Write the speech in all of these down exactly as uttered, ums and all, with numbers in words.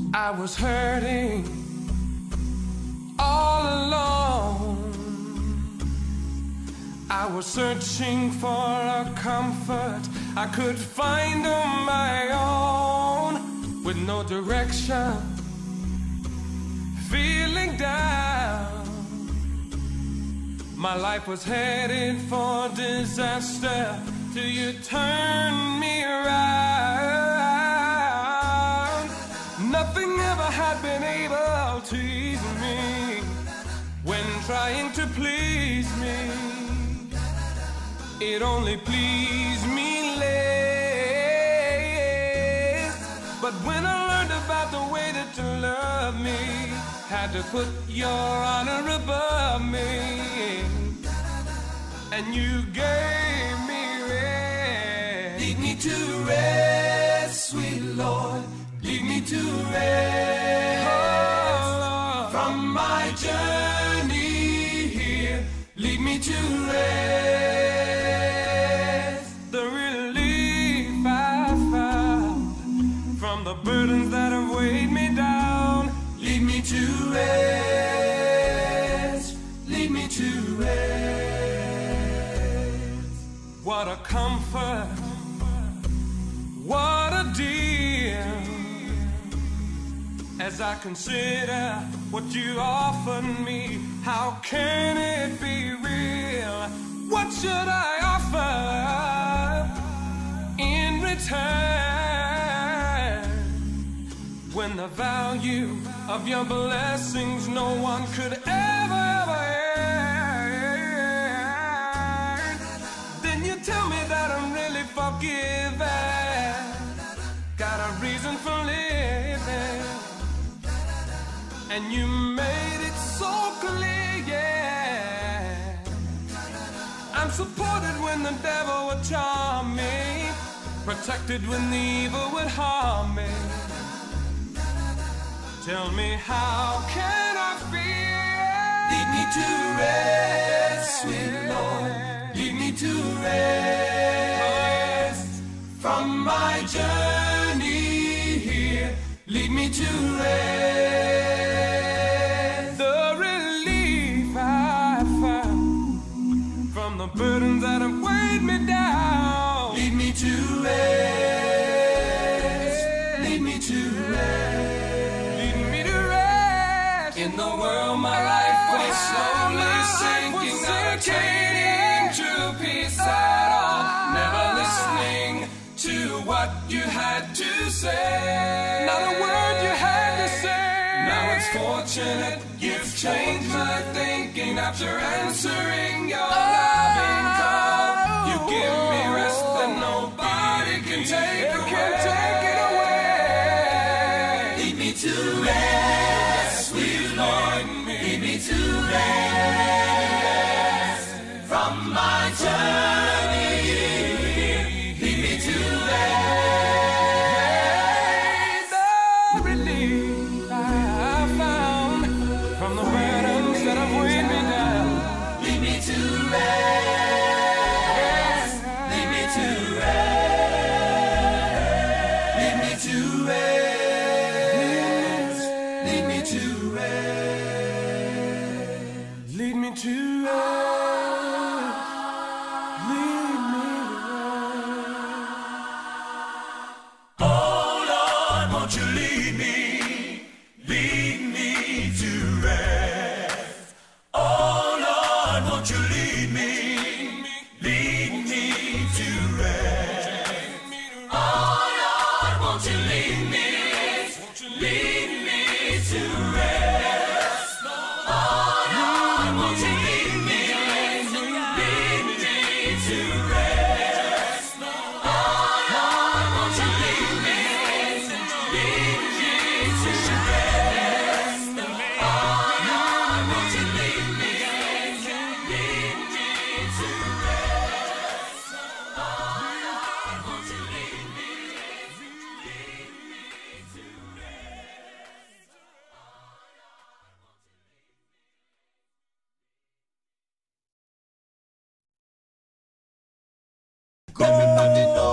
I was hurting all alone. I was searching for a comfort I could find on my own, with no direction, feeling down. My life was headed for disaster till you turned me around. Nothing ever had been able to ease me when trying to please me. It only pleased me less. But when I learned about the way that you love me, had to put your honor above me, and you gave me rest. Lead me to rest, sweet Lord. Lead me to rest, oh, from my journey here. Lead me to rest. The relief I found from the burdens that have weighed me down. Lead me to rest. Lead me to rest. What a comfort, what a deal, as I consider what you offered me. How can it be real? What should I offer in return, when the value of your blessings no one could ever, ever earn? Then you tell me that I'm really forgiven, got a reason for living, and you made it so clear, yeah. I'm supported when the devil would charm me, protected when the evil would harm me. Tell me, how can I feel? Lead me to rest, sweet Lord. Lead me to rest from my journey here. Lead me to rest. The relief I found from the burdens that have weighed me down. Lead me to rest. Lead me to rest. Lead me to rest. In the world my life was slowly sinking, not attaining true peace at all. Never listening to what you had to say. Not a word you had to say. Now it's fortunate you've changed my thinking after answering your loving call. You give me rest that nobody can take away. Take it away. Lead me to rest, sweet Lord. Lead me to rest from my journey. Lead me to rest. The relief I found from the burdens that have weighed me down. Lead me to rest. Lead me to rest. Lead me to rest. Lead me to rest. Lead me to rest. Won't you lead me, lead me to rest? Oh Lord, won't you lead me, lead me to rest? Oh Lord, won't you lead me, lead me to rest? Oh Lord, won't you lead me, lead me to rest? Oh Lord, won't you lead me, lead me to rest? Oh Lord, won't you lead me, lead me to rest? Oh Lord, won't you lead me, lead me to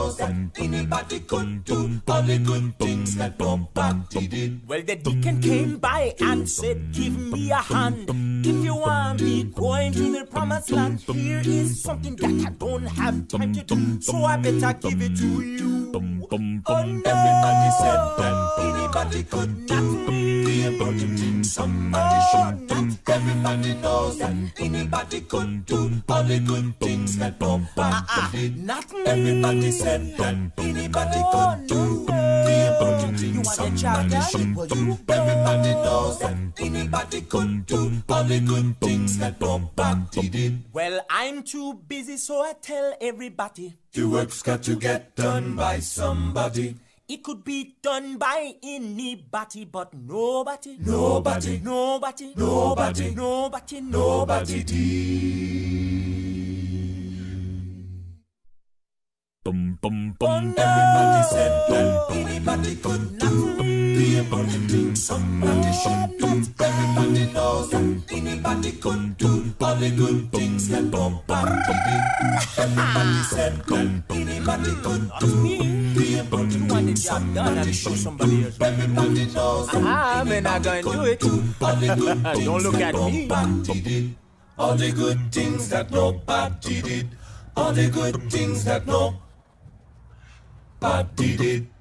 knows that anybody could do all the good things that nobody did. Well, the deacon came by and said, give me a hand. If you want me going to the promised land, here is something that I don't have time to do, so I better give it to you. Oh, no. Everybody said that anybody could do the important things somebody should do. Everybody knows that anybody could do all the good things that nobody did. Not me. Everybody said that anybody could do the important things somebody should do. Everybody knows that anybody could do all the good things that nobody did. Well, I'm too busy, so I tell everybody The work's got to get done by somebody. it could be done by anybody, but nobody, Nobody, nobody, nobody, nobody, nobody did. Bum bum bum. Everybody said that anybody could do the important things somebody should do. Everybody knows that anybody could do all the good things that nobody did. Everybody said that anybody could do the important things somebody should do. Everybody knows that I'm not gonna do it. all the good things Don't look that at me. nobody did. All the good things that nobody did. All the good things that nobody did.